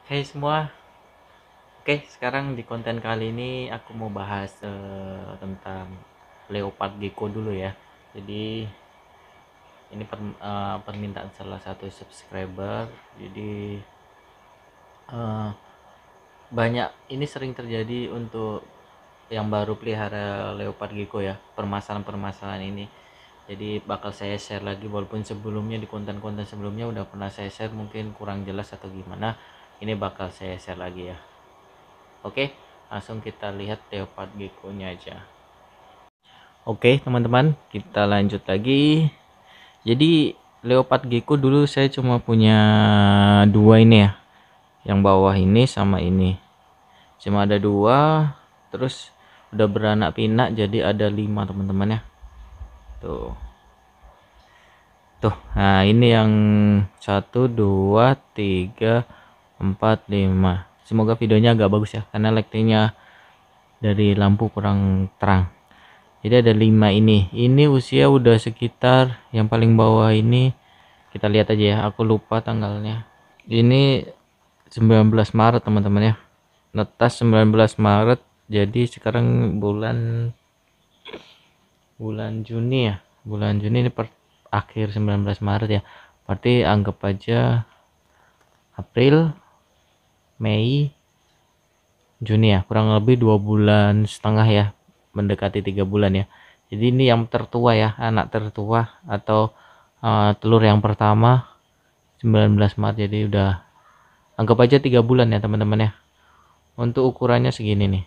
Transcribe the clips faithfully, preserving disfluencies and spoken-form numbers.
Hai semua, oke sekarang di konten kali ini aku mau bahas eh, tentang leopard gecko dulu ya. Jadi ini per- eh, permintaan salah satu subscriber. Jadi eh, banyak ini sering terjadi untuk yang baru pelihara leopard gecko ya, permasalahan-permasalahan ini. Jadi bakal saya share lagi, walaupun sebelumnya di konten-konten sebelumnya udah pernah saya share, mungkin kurang jelas atau gimana. Ini bakal saya share lagi ya. Oke, langsung kita lihat leopard gecko-nya aja. Oke, teman-teman, kita lanjut lagi. Jadi, leopard gecko dulu saya cuma punya dua ini ya. Yang bawah ini sama ini. Cuma ada dua, terus udah beranak pinak jadi ada lima, teman-teman ya. Tuh. Tuh, nah ini yang satu, dua, tiga, empat, lima. Semoga videonya agak bagus ya, karena lightingnya dari lampu kurang terang. Jadi ada lima ini. Ini usia udah sekitar, yang paling bawah ini kita lihat aja ya. Aku lupa tanggalnya. Ini sembilan belas Maret teman-teman ya. Netas sembilan belas Maret. Jadi sekarang bulan bulan Juni ya. Bulan Juni ini per akhir sembilan belas Maret ya. Berarti anggap aja April, Mei, Juni ya. Kurang lebih dua bulan setengah ya. Mendekati tiga bulan ya. Jadi ini yang tertua ya, anak tertua atau uh, telur yang pertama sembilan belas Maret. Jadi udah anggap aja tiga bulan ya teman-teman ya. Untuk ukurannya segini nih.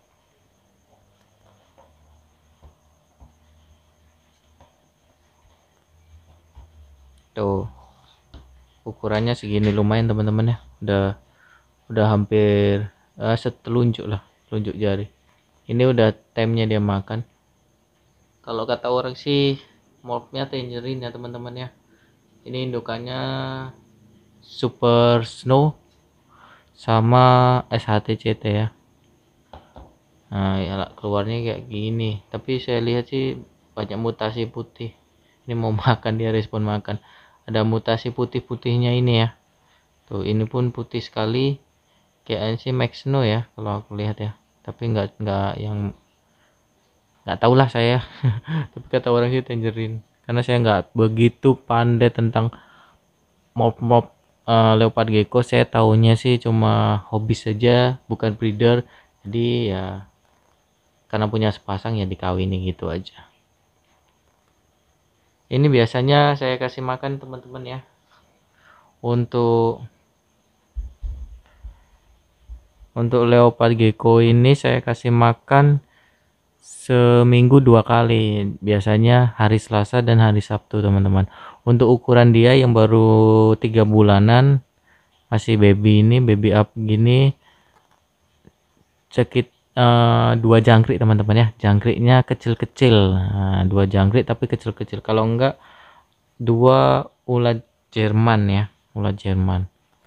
Tuh. Ukurannya segini, lumayan teman-teman ya. Udah udah hampir uh, setelunjuk lah, telunjuk jari. Ini udah time-nya dia makan. Kalau kata orang sih morphnya tangerine ya teman-teman ya. Ini indukannya Super Snow sama S H T C T ya. Nah ya keluarnya kayak gini, tapi saya lihat sih banyak mutasi putih. Ini mau makan, dia respon makan. Ada mutasi putih-putihnya ini ya. Tuh ini pun putih sekali, kayak sih Max Snow ya kalau aku lihat ya. Tapi nggak nggak yang nggak tahu lah saya. Tapi kata orang sih tangerine, karena saya nggak begitu pandai tentang mob-mob uh, leopard gecko. Saya tahunya sih cuma hobi saja, bukan breeder. Jadi ya karena punya sepasang ya dikawini gitu aja. Ini biasanya saya kasih makan teman-teman ya. Untuk untuk leopard gecko ini saya kasih makan seminggu dua kali. Biasanya hari Selasa dan hari Sabtu teman-teman. Untuk ukuran dia yang baru tiga bulanan, masih baby ini, baby up gini, sekit uh, dua jangkrik teman-teman ya. Jangkriknya kecil-kecil, nah, dua jangkrik tapi kecil-kecil. Kalau enggak dua ulat Jerman ya, ulat Jerman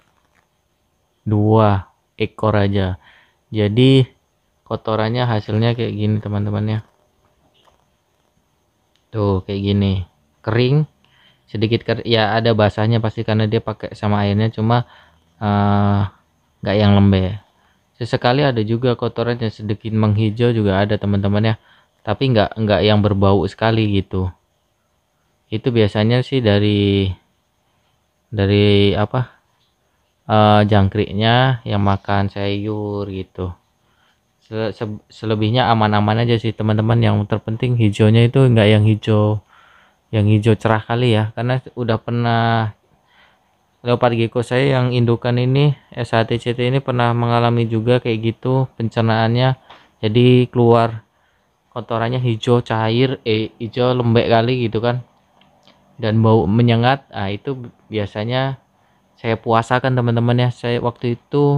dua ekor aja. Jadi kotorannya hasilnya kayak gini teman-teman ya. Tuh kayak gini, kering sedikit ker ya, ada basahnya pasti karena dia pakai sama airnya, cuma nggak uh, yang lembek. Sesekali ada juga kotoran yang sedikit menghijau juga ada teman-teman ya, tapi nggak nggak yang berbau sekali gitu. Itu biasanya sih dari dari apa uh, jangkriknya yang makan sayur gitu. Selebihnya aman-aman aja sih teman-teman. Yang terpenting hijaunya itu enggak yang hijau yang hijau cerah kali ya, karena udah pernah leopard gecko saya yang indukan ini S H T C T ini pernah mengalami juga kayak gitu pencernaannya. Jadi keluar kotorannya hijau cair, eh hijau lembek kali gitu kan, dan bau menyengat. Nah itu biasanya saya puasakan teman-teman ya. Saya waktu itu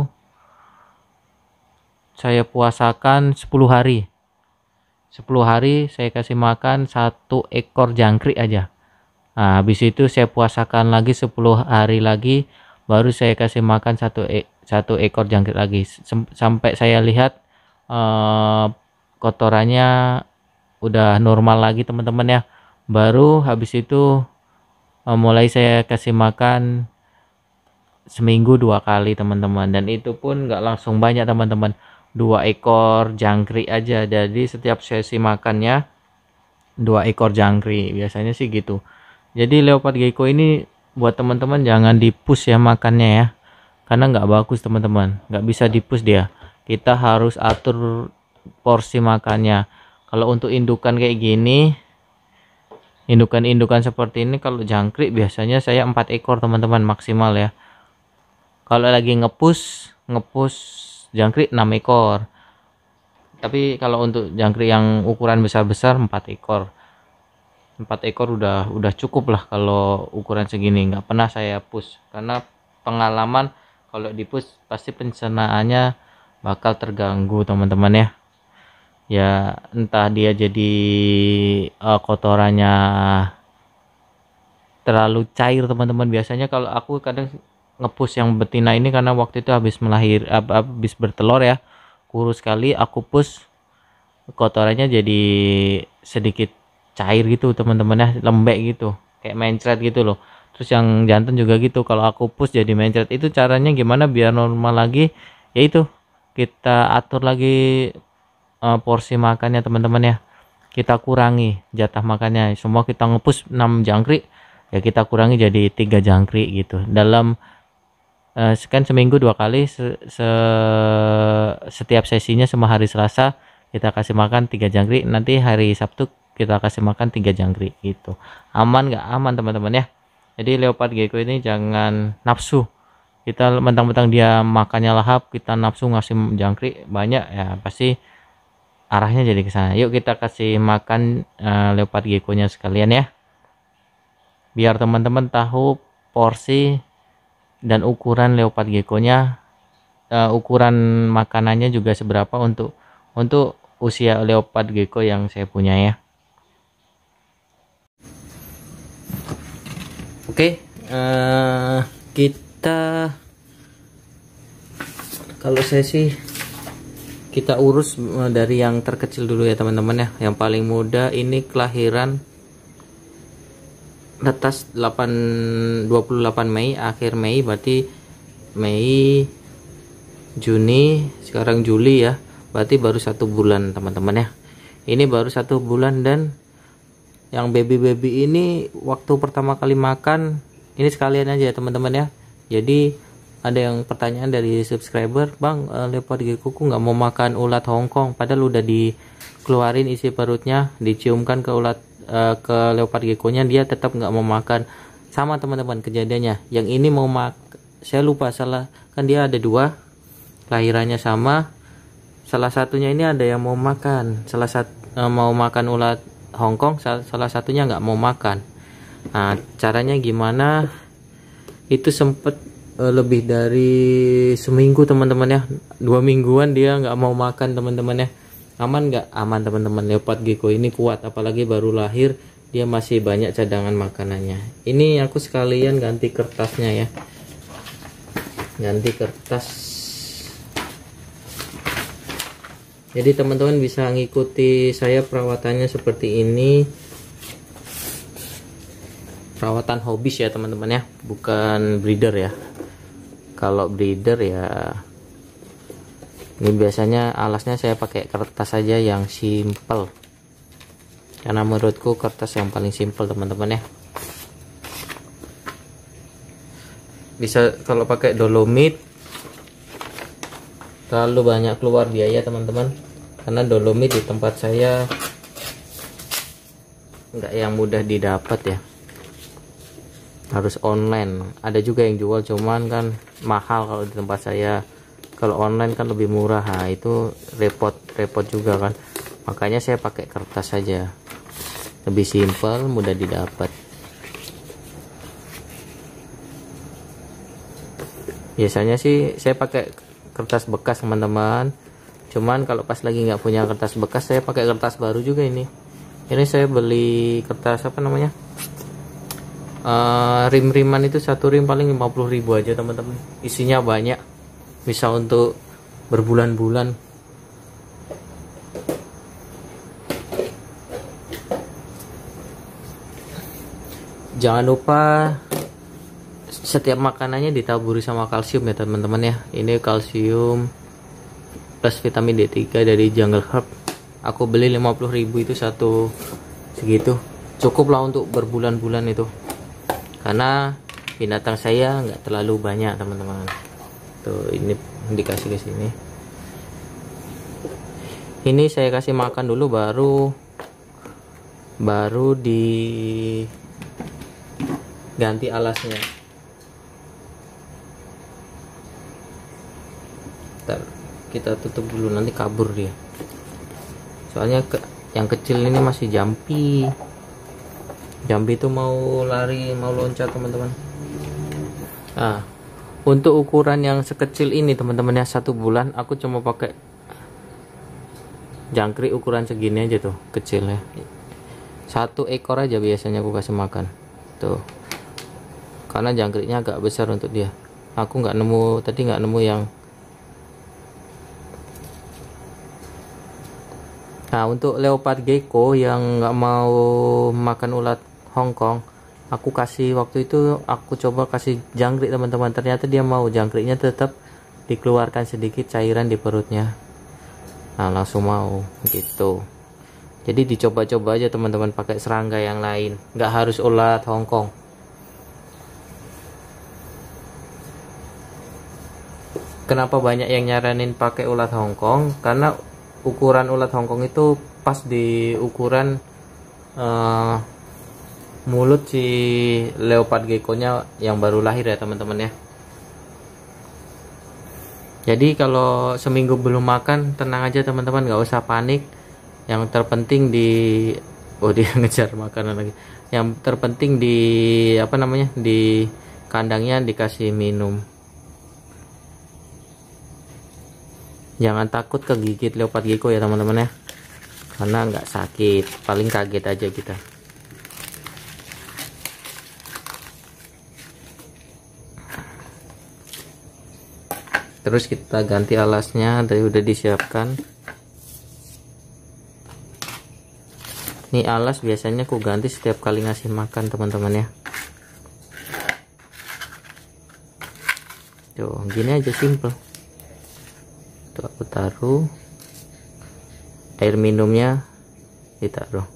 saya puasakan sepuluh hari. sepuluh hari saya kasih makan satu ekor jangkrik aja. Nah, habis itu saya puasakan lagi sepuluh hari lagi, baru saya kasih makan satu e satu ekor jangkrik lagi. Sem sampai saya lihat eh, kotorannya udah normal lagi teman-teman ya. Baru habis itu eh, mulai saya kasih makan seminggu dua kali teman-teman, dan itu pun nggak langsung banyak teman-teman, dua ekor jangkrik aja. Jadi setiap sesi makannya dua ekor jangkrik biasanya sih gitu. Jadi leopard gecko ini buat teman-teman jangan dipus ya makannya ya, karena nggak bagus teman-teman, nggak bisa dipus dia. Kita harus atur porsi makannya. Kalau untuk indukan kayak gini, indukan-indukan seperti ini, kalau jangkrik biasanya saya empat ekor teman-teman maksimal ya. Kalau lagi ngepus ngepus jangkrik enam ekor, tapi kalau untuk jangkrik yang ukuran besar-besar empat ekor. Empat ekor udah udah cukup lah kalau ukuran segini. Nggak pernah saya push karena pengalaman kalau dipus pasti pencernaannya bakal terganggu teman-teman ya. Ya entah dia jadi uh, kotorannya terlalu cair teman-teman. Biasanya kalau aku kadang ngepush yang betina ini karena waktu itu habis melahir habis bertelur ya, kurus sekali, aku push kotorannya jadi sedikit cair gitu teman-teman ya, lembek gitu, kayak mencret gitu loh. Terus yang jantan juga gitu, kalau aku push jadi mencret. Itu caranya gimana biar normal lagi? Yaitu kita atur lagi uh, porsi makannya teman-teman ya, kita kurangi jatah makannya. Semua kita ngepush enam jangkrik ya, kita kurangi jadi tiga jangkrik gitu dalam uh, kan seminggu dua kali, se se setiap sesinya semua hari Selasa kita kasih makan tiga jangkrik, nanti hari Sabtu kita kasih makan tiga jangkrik gitu. Aman nggak? Aman teman-teman ya. Jadi leopard gecko ini jangan nafsu, kita mentang-mentang dia makannya lahap kita nafsu ngasih jangkrik banyak ya, pasti arahnya jadi ke sana. Yuk kita kasih makan uh, leopard gecko-nya sekalian ya, biar teman-teman tahu porsi dan ukuran leopard gecko-nya, uh, ukuran makanannya juga seberapa untuk untuk usia leopard gecko yang saya punya ya. Oke, uh, kita kalau saya sih kita urus dari yang terkecil dulu ya teman-teman ya. Yang paling muda ini kelahiran netas dua puluh delapan Mei, akhir Mei, berarti Mei, Juni, sekarang Juli ya, berarti baru satu bulan teman-teman ya. Ini baru satu bulan, dan yang baby-baby ini waktu pertama kali makan ini sekalian aja teman-teman ya. Jadi ada yang pertanyaan dari subscriber, bang, uh, leopard gecko nggak mau makan ulat Hongkong, padahal udah dikeluarin isi perutnya, diciumkan ke ulat uh, ke leopard gecko-nya, dia tetap nggak mau makan. Sama teman-teman kejadiannya, yang ini mau mak saya lupa salah, kan dia ada dua, kelahirannya sama, salah satunya ini ada yang mau makan, salah satu uh, mau makan ulat Hongkong, salah satunya nggak mau makan. Nah caranya gimana, itu sempet uh, lebih dari seminggu teman-teman ya, dua mingguan dia nggak mau makan teman-teman ya. Aman nggak? Aman teman-teman. Leopard gecko ini kuat, apalagi baru lahir, dia masih banyak cadangan makanannya. Ini aku sekalian ganti kertasnya ya, ganti kertas. Jadi teman-teman bisa ngikuti saya perawatannya seperti ini, perawatan hobis ya teman-teman ya, bukan breeder ya. Kalau breeder ya ini biasanya alasnya saya pakai kertas saja yang simple, karena menurutku kertas yang paling simple teman-teman ya. Bisa kalau pakai dolomit terlalu banyak keluar biaya teman-teman, karena dolomit di tempat saya nggak yang mudah didapat ya, harus online. Ada juga yang jual, cuman kan mahal kalau di tempat saya. Kalau online kan lebih murah, nah itu repot-repot juga kan, makanya saya pakai kertas saja, lebih simpel, mudah didapat. Biasanya sih saya pakai kertas bekas teman-teman, cuman kalau pas lagi nggak punya kertas bekas saya pakai kertas baru juga. Ini ini saya beli kertas apa namanya, uh, rim-riman itu, satu rim paling lima puluh ribu aja teman-teman, isinya banyak, bisa untuk berbulan-bulan. Jangan lupa setiap makanannya ditaburi sama kalsium ya teman-teman ya. Ini kalsium plus vitamin D tiga dari Jungle Herb. Aku beli lima puluh ribu itu satu segitu, cukup lah untuk berbulan-bulan itu, karena binatang saya nggak terlalu banyak teman-teman. Tuh ini dikasih ke sini. Ini saya kasih makan dulu, baru baru diganti alasnya. Ntar kita tutup dulu, nanti kabur dia. Soalnya ke, yang kecil ini masih jampi. Jampi itu mau lari, mau loncat teman-teman. Nah, untuk ukuran yang sekecil ini teman-teman ya, satu bulan aku cuma pakai jangkrik ukuran segini aja tuh, kecilnya. Satu ekor aja biasanya aku kasih makan tuh, karena jangkriknya agak besar untuk dia. Aku nggak nemu tadi, nggak nemu yang. Nah, untuk leopard gecko yang nggak mau makan ulat Hongkong, aku kasih waktu itu aku coba kasih jangkrik teman-teman. Ternyata dia mau, jangkriknya tetap dikeluarkan sedikit cairan di perutnya. Nah, langsung mau gitu. Jadi dicoba-coba aja teman-teman pakai serangga yang lain, nggak harus ulat Hongkong. Kenapa banyak yang nyaranin pakai ulat Hongkong? Karena ukuran ulat Hongkong itu pas di ukuran uh, mulut si leopard gecko-nya yang baru lahir ya teman-teman ya. Jadi kalau seminggu belum makan, tenang aja teman-teman, nggak usah panik. Yang terpenting di oh dia ngejar makanan lagi. Yang terpenting di apa namanya, di kandangnya dikasih minum. Jangan takut kegigit leopard gecko ya teman-teman ya, karena nggak sakit, paling kaget aja kita. Terus kita ganti alasnya, dari udah disiapkan. Ini alas biasanya aku ganti setiap kali ngasih makan teman-teman ya. Tuh gini aja, simple. Tuh aku taruh, air minumnya ditaruh.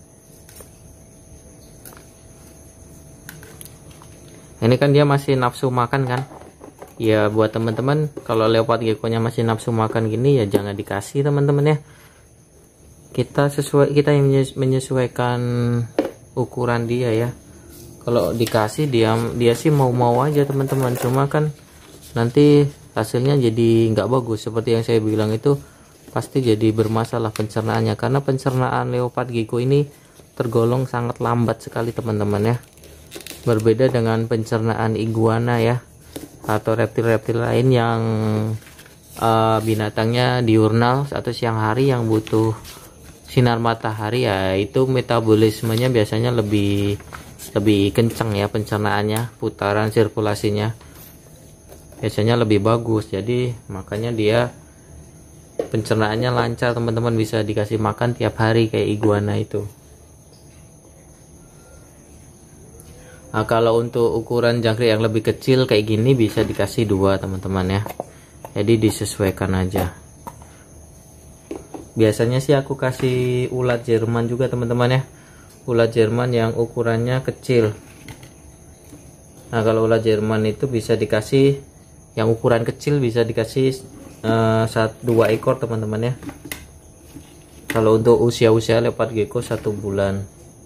Ini kan dia masih nafsu makan kan ya. Buat teman-teman, kalau leopard gecko-nya masih nafsu makan gini ya jangan dikasih teman-teman ya. Kita sesuai, kita yang menyesuaikan ukuran dia ya. Kalau dikasih dia dia sih mau-mau aja teman-teman, cuma kan nanti hasilnya jadi nggak bagus. Seperti yang saya bilang itu, pasti jadi bermasalah pencernaannya, karena pencernaan leopard gecko ini tergolong sangat lambat sekali teman-teman ya. Berbeda dengan pencernaan iguana ya, atau reptil-reptil lain yang uh, binatangnya diurnal atau siang hari yang butuh sinar matahari ya, itu metabolismenya biasanya lebih lebih kencang ya pencernaannya, putaran sirkulasinya biasanya lebih bagus. Jadi makanya dia pencernaannya lancar teman-teman, bisa dikasih makan tiap hari kayak iguana itu. Nah, kalau untuk ukuran jangkrik yang lebih kecil kayak gini bisa dikasih dua teman-teman ya. Jadi disesuaikan aja. Biasanya sih aku kasih ulat Jerman juga teman-teman ya. Ulat Jerman yang ukurannya kecil. Nah, kalau ulat Jerman itu bisa dikasih yang ukuran kecil, bisa dikasih uh, satu dua ekor teman-teman ya. Kalau untuk usia-usia leopard gecko satu bulan.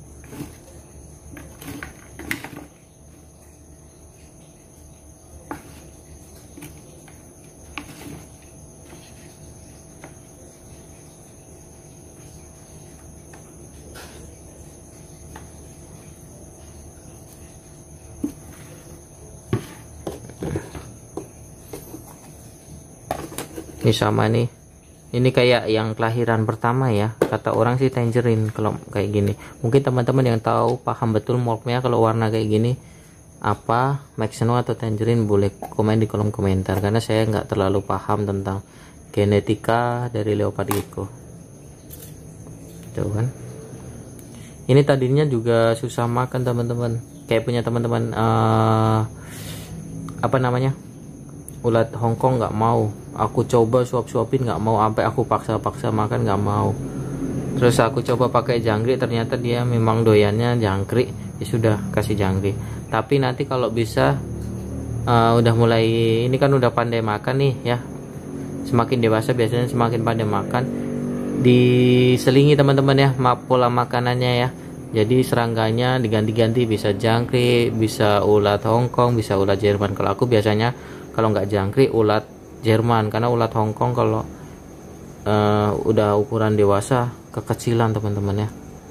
Ini sama nih, ini kayak yang kelahiran pertama ya, kata orang sih tangerine kalau kayak gini. Mungkin teman-teman yang tahu paham betul morphnya kalau warna kayak gini apa, Maxeno atau tangerine, boleh komen di kolom komentar, karena saya nggak terlalu paham tentang genetika dari leopard gecko. Tuh kan, ini tadinya juga susah makan teman-teman, kayak punya teman-teman uh, apa namanya, ulat Hongkong nggak mau. Aku coba suap-suapin nggak mau, sampai aku paksa-paksa makan nggak mau. Terus aku coba pakai jangkrik, ternyata dia memang doyannya jangkrik, ya sudah kasih jangkrik. Tapi nanti kalau bisa uh, udah mulai ini kan udah pandai makan nih ya, semakin dewasa biasanya semakin pandai makan, diselingi teman-teman ya pola makanannya ya. Jadi serangganya diganti-ganti, bisa jangkrik, bisa ulat Hongkong, bisa ulat Jerman. Kalau aku biasanya kalau nggak jangkrik ulat Jerman, karena ulat Hongkong kalau uh, udah ukuran dewasa kekecilan teman-teman ya.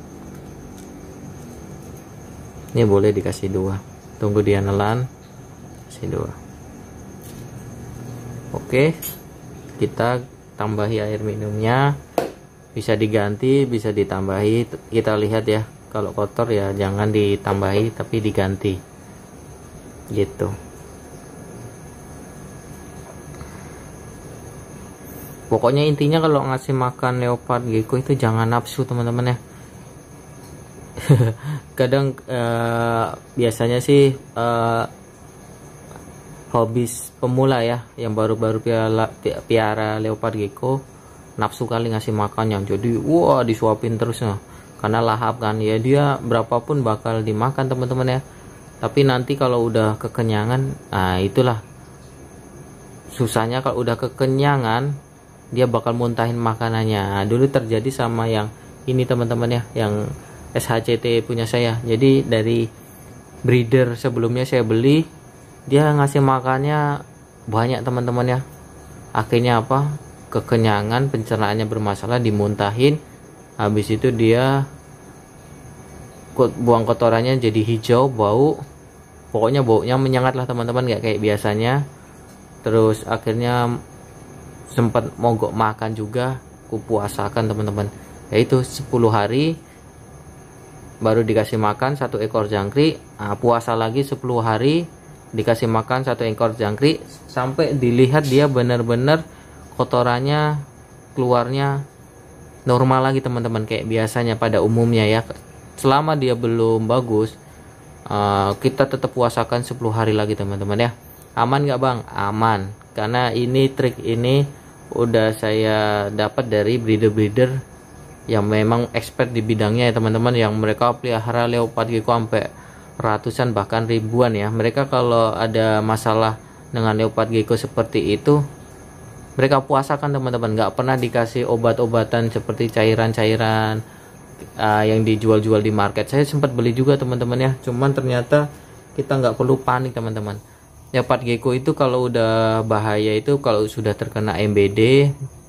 Ini boleh dikasih dua, tunggu dia nelan, kasih dua. Oke, kita tambahi air minumnya, bisa diganti bisa ditambahi, kita lihat ya. Kalau kotor ya jangan ditambahi tapi diganti gitu. Pokoknya intinya kalau ngasih makan leopard gecko itu jangan nafsu teman-teman ya. Kadang eh, biasanya sih eh, hobis pemula ya, yang baru-baru piara, piara leopard gecko, nafsu kali ngasih makannya, jadi wah disuapin terus nah, karena lahap kan ya, dia berapapun bakal dimakan teman-teman ya. Tapi nanti kalau udah kekenyangan, nah itulah susahnya. Kalau udah kekenyangan dia bakal muntahin makanannya. Nah, dulu terjadi sama yang ini teman-teman ya, yang S H C T punya saya. Jadi dari breeder sebelumnya saya beli, dia ngasih makannya banyak teman-teman ya. Akhirnya apa, kekenyangan, pencernaannya bermasalah, dimuntahin. Habis itu dia buang kotorannya jadi hijau, bau, pokoknya baunya menyengat lah teman-teman, nggak kayak biasanya. Terus akhirnya sempat mogok makan juga, kupuasakan teman-teman, yaitu sepuluh hari baru dikasih makan satu ekor jangkrik. Nah, puasa lagi sepuluh hari dikasih makan satu ekor jangkrik, sampai dilihat dia benar-benar kotorannya keluarnya normal lagi teman-teman, kayak biasanya pada umumnya ya. Selama dia belum bagus, uh, kita tetap puasakan sepuluh hari lagi teman-teman ya. Aman nggak bang? Aman, karena ini trik ini udah saya dapat dari breeder-breeder yang memang expert di bidangnya ya teman-teman, yang mereka pelihara leopard gecko sampai ratusan bahkan ribuan ya. Mereka kalau ada masalah dengan leopard gecko seperti itu, mereka puasakan teman-teman, nggak pernah dikasih obat-obatan seperti cairan-cairan uh, yang dijual-jual di market. Saya sempat beli juga teman-teman ya, cuman ternyata kita nggak perlu panik teman-teman. Leopard gecko itu kalau udah bahaya itu kalau sudah terkena M B D.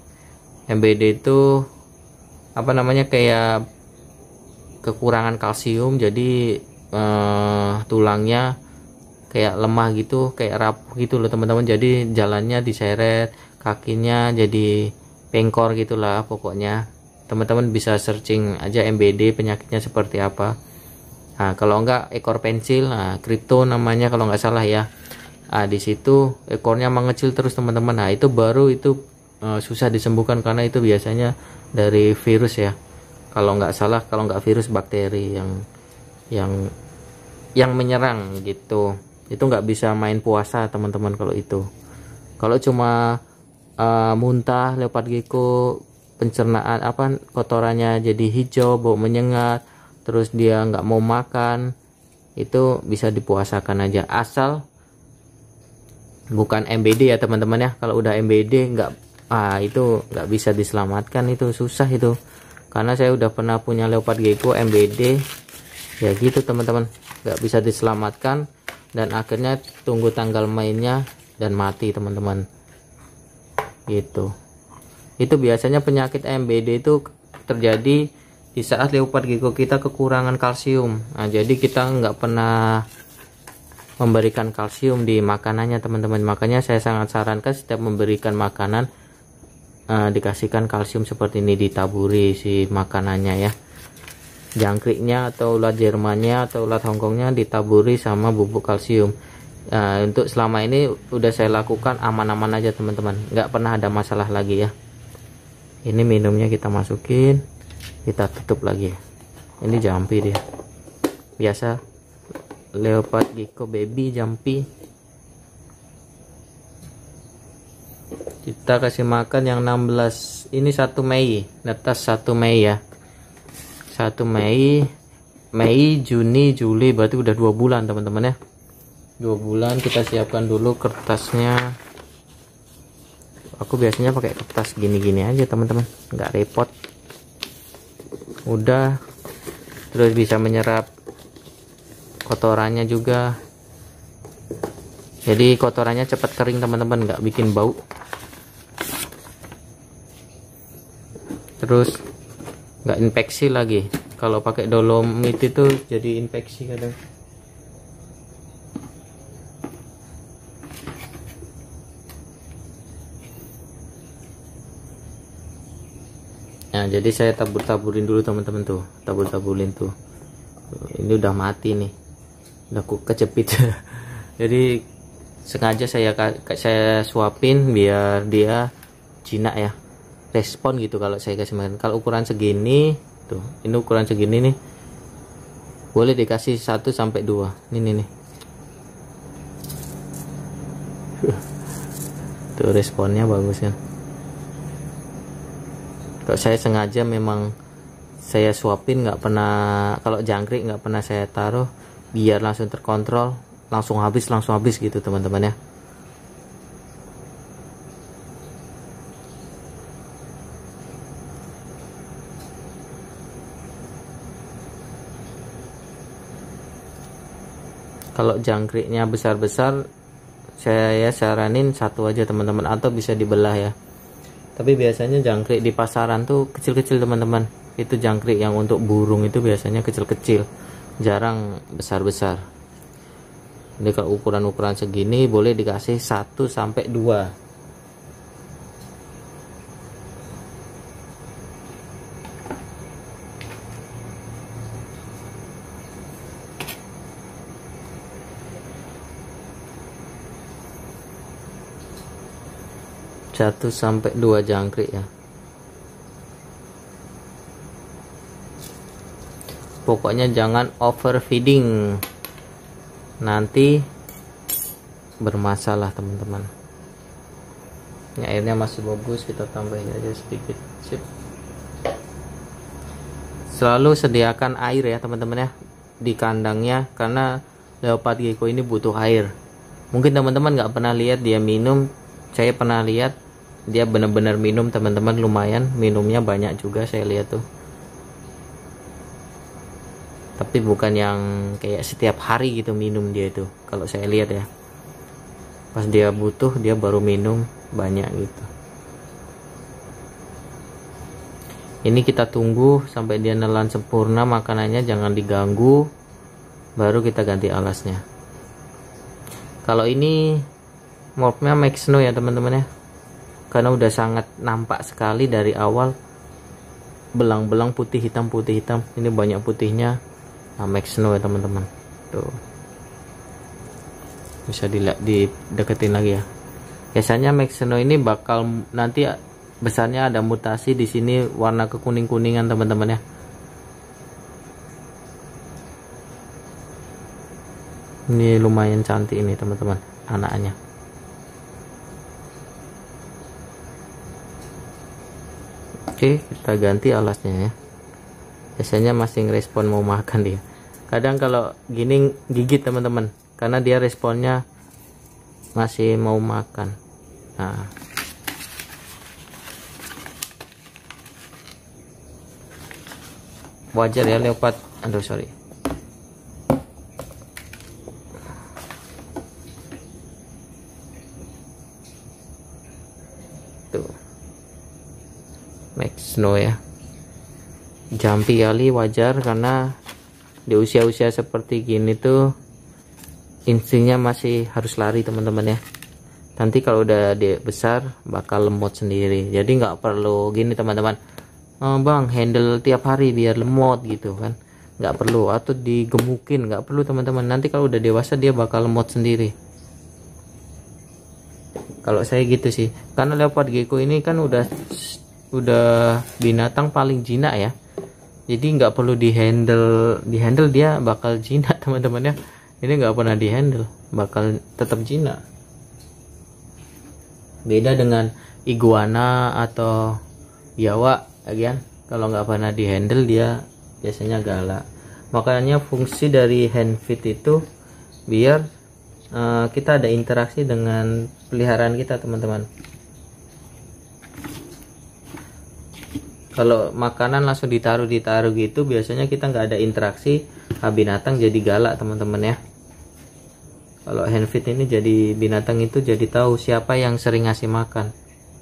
M B D itu apa namanya, kayak kekurangan kalsium, jadi eh, tulangnya kayak lemah gitu, kayak rapuh gitu loh teman-teman. Jadi jalannya diseret, kakinya jadi pengkor gitulah pokoknya. Teman-teman bisa searching aja M B D penyakitnya seperti apa. Nah, kalau enggak ekor pensil, nah kripto namanya kalau nggak salah ya. Nah, di situ ekornya mengecil terus teman-teman. Nah, itu baru itu uh, susah disembuhkan, karena itu biasanya dari virus ya. Kalau nggak salah, kalau nggak virus, bakteri yang yang yang menyerang gitu. Itu nggak bisa main puasa teman-teman kalau itu. Kalau cuma uh, muntah leopard gecko, pencernaan apa kotorannya jadi hijau, bau menyengat, terus dia nggak mau makan, itu bisa dipuasakan aja, asal bukan M B D ya teman-teman ya. Kalau udah M B D nggak, ah itu nggak bisa diselamatkan, itu susah itu. Karena saya udah pernah punya leopard gecko M B D ya gitu teman-teman, nggak bisa diselamatkan, dan akhirnya tunggu tanggal mainnya dan mati teman-teman gitu. Itu biasanya penyakit M B D itu terjadi di saat leopard gecko kita kekurangan kalsium. Nah, jadi kita nggak pernah memberikan kalsium di makanannya teman-teman. Makanya saya sangat sarankan setiap memberikan makanan uh, dikasihkan kalsium seperti ini, ditaburi si makanannya ya. Jangkriknya atau ulat Jermannya atau ulat Hongkongnya ditaburi sama bubuk kalsium. Uh, untuk selama ini udah saya lakukan aman-aman aja teman-teman, nggak pernah ada masalah lagi ya. Ini minumnya kita masukin, kita tutup lagi. Ini jampi dia, biasa leopard gecko baby jampi. Kita kasih makan yang enam belas. Ini satu Mei, netas satu Mei ya. satu Mei, Mei, Juni, Juli, berarti udah dua bulan teman-teman ya. Dua bulan. Kita siapkan dulu kertasnya. Aku biasanya pakai kertas gini-gini aja teman-teman, nggak repot. Udah, terus bisa menyerap kotorannya juga. Jadi kotorannya cepat kering teman-teman, nggak bikin bau. Terus nggak infeksi lagi. Kalau pakai dolomit itu jadi infeksi kadang. Nah, jadi saya tabur-taburin dulu teman-teman tuh, tabur-taburin tuh. Ini udah mati nih, udah kejepit. Jadi sengaja saya saya suapin biar dia jinak ya, respon gitu kalau saya kasih makan. Kalau ukuran segini tuh, ini ukuran segini nih, boleh dikasih satu sampai dua. Ini nih. Tuh responnya bagus kan. Kalau saya sengaja memang saya suapin, nggak pernah, kalau jangkrik nggak pernah saya taruh, biar langsung terkontrol, langsung habis langsung habis gitu teman-teman ya. Kalau jangkriknya besar-besar, saya saranin satu aja teman-teman, atau bisa dibelah ya. Tapi biasanya jangkrik di pasaran tuh kecil-kecil teman-teman. Itu jangkrik yang untuk burung itu biasanya kecil-kecil, jarang besar-besar. Jadi kalau ukuran-ukuran segini boleh dikasih satu sampai dua. Satu sampai dua jangkrik ya. Pokoknya jangan overfeeding, nanti bermasalah teman-teman. Ini airnya masih bagus, kita tambahin aja sedikit. Sip. Selalu sediakan air ya teman-teman ya di kandangnya, karena leopard gecko ini butuh air. Mungkin teman-teman nggak pernah lihat dia minum, saya pernah lihat. Dia benar-benar minum teman-teman, lumayan minumnya banyak juga saya lihat tuh. Tapi bukan yang kayak setiap hari gitu minum dia itu. Kalau saya lihat ya, pas dia butuh dia baru minum banyak gitu. Ini kita tunggu sampai dia nelan sempurna makanannya, jangan diganggu, baru kita ganti alasnya. Kalau ini morphnya Max Snow ya teman-teman ya, karena udah sangat nampak sekali dari awal belang-belang putih hitam putih hitam. Ini banyak putihnya. Nah, Max Snow ya teman-teman. Tuh, bisa dilihat, dideketin lagi ya. Biasanya Max Snow ini bakal nanti besarnya ada mutasi di sini, warna kekuning-kuningan teman-teman ya. Ini lumayan cantik ini teman-teman anaknya. Oke, kita ganti alasnya ya. Biasanya masih ngerespon mau makan dia. Kadang kalau gini gigit teman-teman, karena dia responnya masih mau makan. Nah, wajar ya leopard. Aduh sorry. Tuh, Max Snow ya, jumpy kali, wajar karena di usia-usia seperti gini tuh instingnya masih harus lari teman-teman ya. Nanti kalau udah dia besar bakal lemot sendiri, jadi nggak perlu gini teman-teman, oh, bang handle tiap hari biar lemot gitu kan, nggak perlu, atau digemukin nggak perlu teman-teman. Nanti kalau udah dewasa dia bakal lemot sendiri. Kalau saya gitu sih, karena leopard gecko ini kan udah udah binatang paling jinak ya, jadi nggak perlu di handle di handle dia bakal jinak teman-teman ya. Ini nggak pernah di handle, bakal tetap jinak. Beda dengan iguana atau biawak, ya kan? Kalau nggak pernah di handle dia biasanya galak. Makanya fungsi dari hand feed itu biar uh, kita ada interaksi dengan peliharaan kita, teman-teman. Kalau makanan langsung ditaruh ditaruh gitu, biasanya kita nggak ada interaksi, binatang jadi galak, teman-teman ya. Kalau hand feed ini jadi binatang itu jadi tahu siapa yang sering ngasih makan.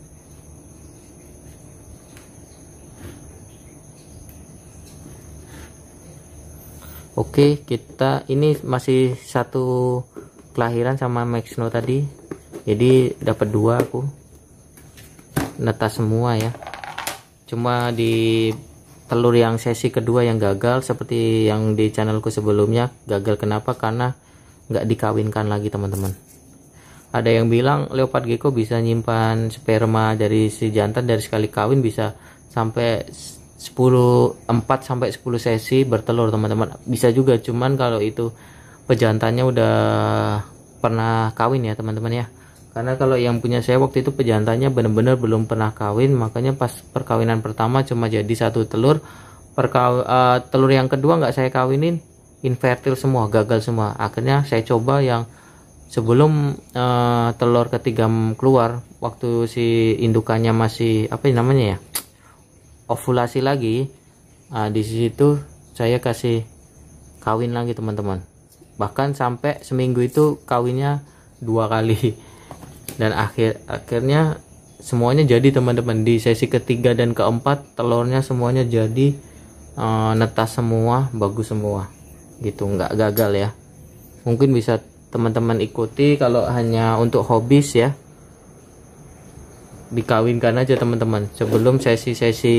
Oke, kita ini masih satu kelahiran sama Max Snow tadi, jadi dapat dua aku netas semua ya. Cuma di telur yang sesi kedua yang gagal, seperti yang di channelku sebelumnya, gagal kenapa? Karena nggak dikawinkan lagi, teman-teman. Ada yang bilang leopard gecko bisa nyimpan sperma dari si jantan, dari sekali kawin bisa sampai sepuluh, empat sampai sepuluh sesi bertelur, teman-teman. Bisa juga, cuman kalau itu pejantannya udah pernah kawin ya, teman-teman ya. Karena kalau yang punya saya waktu itu pejantannya benar-benar belum pernah kawin, makanya pas perkawinan pertama cuma jadi satu telur. Perkaw uh, telur yang kedua nggak saya kawinin, infertil semua, gagal semua. Akhirnya saya coba yang sebelum uh, telur ketiga keluar, waktu si indukannya masih apa namanya ya, ovulasi lagi. Nah, di situ saya kasih kawin lagi, teman-teman. Bahkan sampai seminggu itu kawinnya dua kali. Dan akhir akhirnya semuanya jadi, teman-teman. Di sesi ketiga dan keempat telurnya semuanya jadi uh, netas semua, bagus semua gitu, nggak gagal ya. Mungkin bisa teman-teman ikuti kalau hanya untuk hobis ya, dikawinkan aja, teman-teman, sebelum sesi-sesi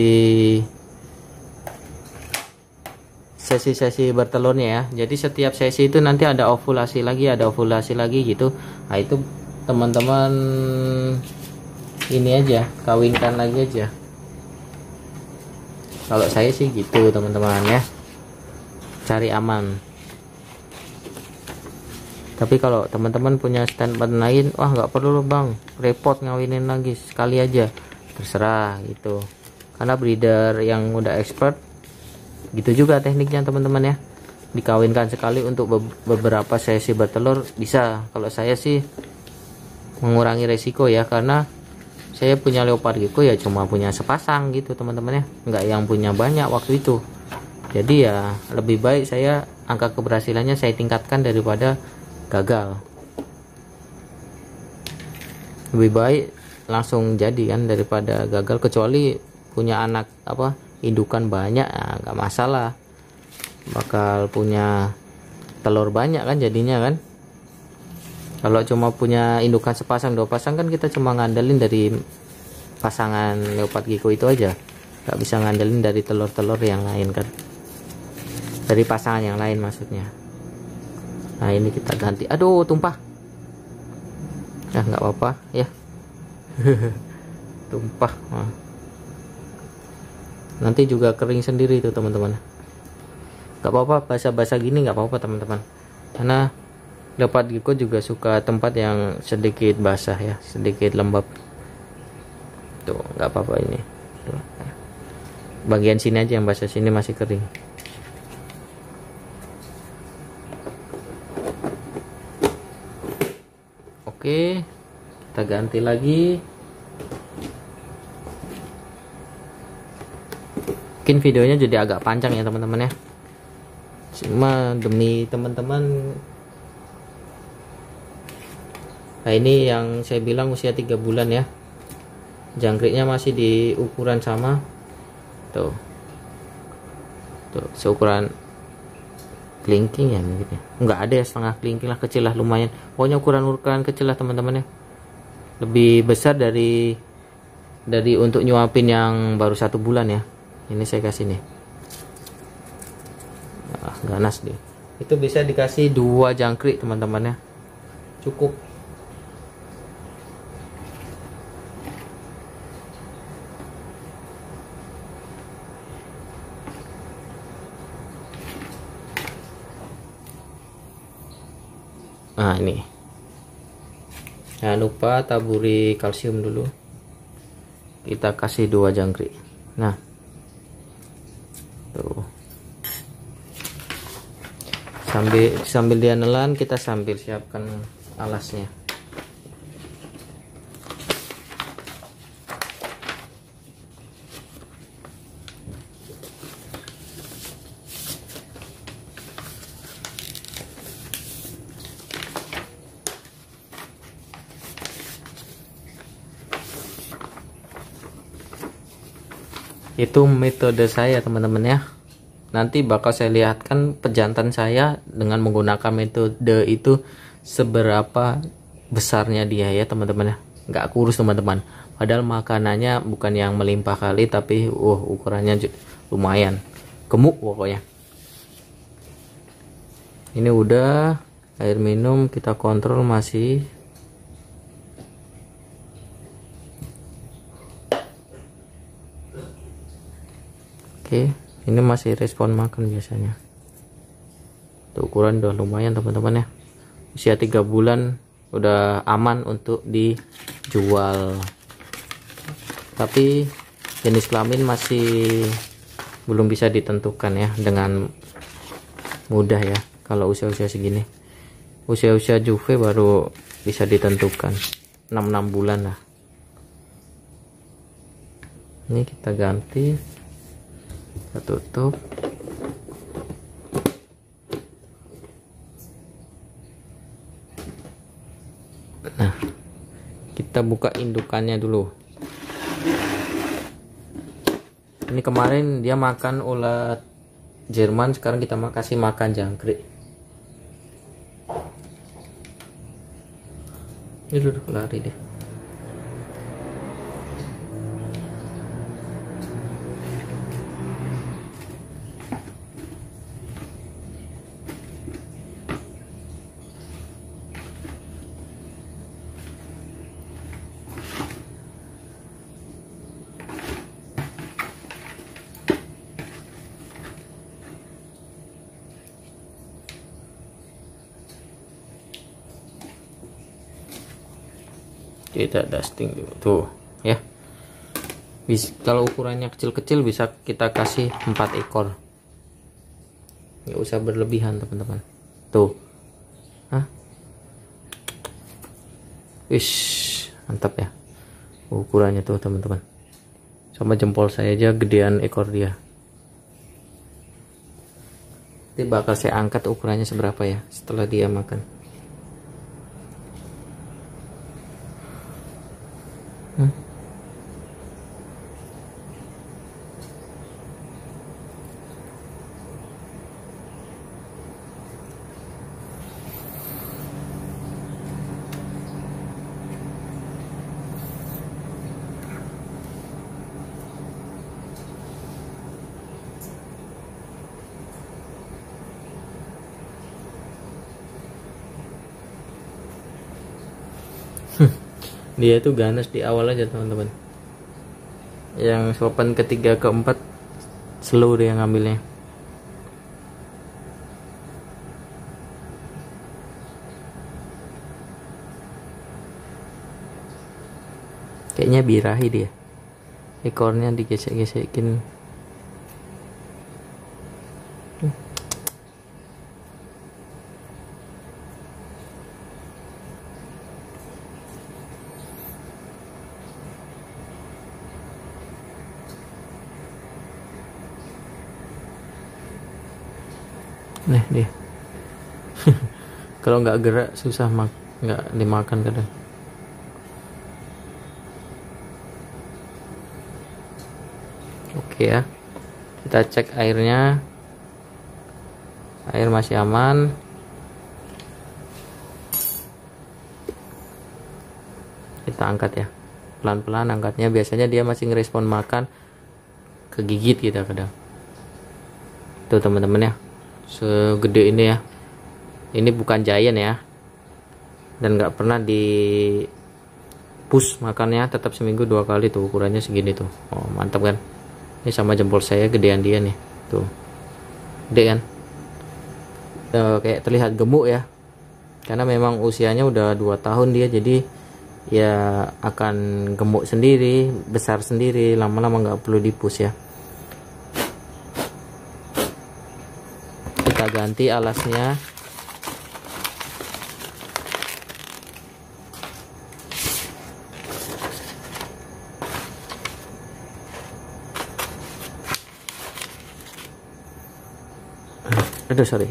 sesi-sesi bertelurnya ya. Jadi setiap sesi itu nanti ada ovulasi lagi, ada ovulasi lagi gitu. Nah itu teman-teman ini aja, kawinkan lagi aja. Kalau saya sih gitu, teman-teman ya, cari aman. Tapi kalau teman-teman punya standpoint lain, wah nggak perlu loh bang, repot ngawinin lagi, sekali aja, terserah gitu. Karena breeder yang udah expert gitu juga tekniknya, teman-teman ya, dikawinkan sekali untuk be beberapa sesi bertelur bisa. Kalau saya sih mengurangi resiko ya, karena saya punya leopard gecko ya cuma punya sepasang gitu, teman-teman ya, nggak yang punya banyak waktu itu. Jadi ya lebih baik saya angka keberhasilannya saya tingkatkan daripada gagal. Lebih baik langsung jadi kan daripada gagal, kecuali punya anak apa indukan banyak, ya nggak masalah, bakal punya telur banyak kan jadinya kan. Kalau cuma punya indukan sepasang dua pasang kan kita cuma ngandelin dari pasangan leopard gecko itu aja, nggak bisa ngandelin dari telur-telur yang lain kan, dari pasangan yang lain maksudnya. Nah ini kita ganti, aduh tumpah, nah nggak apa-apa ya. Tumpah, nah. Nanti juga kering sendiri itu, teman-teman. Nggak apa-apa basah-basah gini, nggak apa-apa, teman-teman, karena leopard gecko juga suka tempat yang sedikit basah ya, sedikit lembab. Tuh nggak apa-apa ini. Tuh. Bagian sini aja yang basah, sini masih kering. Oke, kita ganti lagi. Mungkin videonya jadi agak panjang ya, teman-teman ya. Cuma demi teman-teman. Nah ini yang saya bilang usia tiga bulan ya, jangkriknya masih di ukuran sama tuh, tuh seukuran kelingking ya mungkin ya, nggak ada ya setengah kelingking lah, kecil lah lumayan, pokoknya ukuran-ukuran kecil lah, teman-teman ya, lebih besar dari dari untuk nyuapin yang baru satu bulan ya. Ini saya kasih nih, ah, ganas deh, itu bisa dikasih dua jangkrik, teman-teman ya, cukup. Nah ini, Jangan lupa taburi kalsium dulu. Kita kasih dua jangkrik. Nah, tuh. Sambil sambil dia nelan, kita sambil siapkan alasnya. Itu metode saya teman-teman ya. Nanti bakal saya lihatkan pejantan saya dengan menggunakan metode itu seberapa besarnya dia ya teman-teman ya. Nggak kurus teman-teman, padahal makanannya bukan yang melimpah kali, tapi uh ukurannya lumayan gemuk pokoknya. Ini udah air minum, kita kontrol masih. Oke, ini masih respon makan biasanya. Tuh, ukuran udah lumayan teman-teman ya. Usia tiga bulan udah aman untuk dijual. Tapi jenis kelamin masih belum bisa ditentukan ya dengan mudah ya. Kalau usia-usia segini, usia-usia juve baru bisa ditentukan, enam enam bulan lah. Ini kita ganti. Kita tutup. Nah, kita buka indukannya dulu. Ini kemarin dia makan ulat Jerman, sekarang kita kasih makan jangkrik. Ini duduk lari deh. Kita dusting dulu tuh ya. Bisa, kalau ukurannya kecil-kecil bisa kita kasih empat ekor, nggak usah berlebihan teman-teman. Tuh, hah, wish, mantap ya ukurannya tuh teman-teman. Sama jempol saya aja gedean ekor dia. Nanti bakal saya angkat ukurannya seberapa ya setelah dia makan. Hmm. Dia tuh ganas di awal aja teman-teman. Yang sopan ketiga keempat slow dia ngambilnya. Kayaknya birahi dia. Ekornya digesek-gesekin. Nih dia. Kalau nggak gerak susah mak nggak dimakan kadang. Oke ya, kita cek airnya. Air masih aman. Kita angkat ya, pelan-pelan angkatnya. Biasanya dia masih ngerespon makan, kegigit kita kadang. Tuh teman-teman ya, segede ini ya. Ini bukan giant ya, dan nggak pernah di push makannya, tetap seminggu dua kali tuh, ukurannya segini tuh. Oh mantap kan. Ini sama jempol saya gedean dia nih tuh, gede kan. E, kayak terlihat gemuk ya, karena memang usianya udah dua tahun dia, jadi ya akan gemuk sendiri, besar sendiri, lama-lama nggak perlu dipus ya. Kita ganti alasnya. Aduh sorry.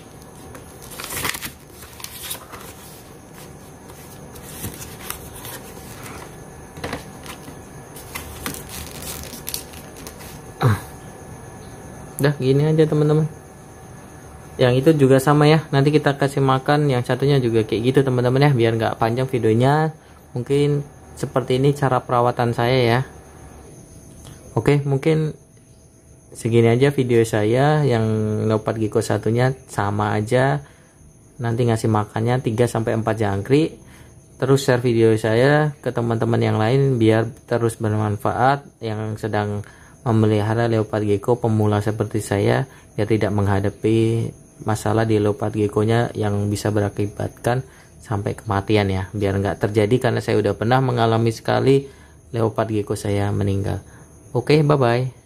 Udah gini aja teman-teman. Yang itu juga sama ya, nanti kita kasih makan yang satunya juga kayak gitu teman-teman ya, biar nggak panjang videonya. Mungkin seperti ini cara perawatan saya ya. Oke, mungkin segini aja video saya. Yang leopard gecko satunya sama aja, nanti ngasih makannya tiga sampai empat jangkrik. Terus share video saya ke teman-teman yang lain biar terus bermanfaat yang sedang memelihara leopard gecko pemula seperti saya, biar tidak menghadapi masalah di leopard gecko-nya yang bisa berakibatkan sampai kematian ya, biar nggak terjadi, karena saya udah pernah mengalami sekali leopard gecko saya meninggal. Oke, bye bye.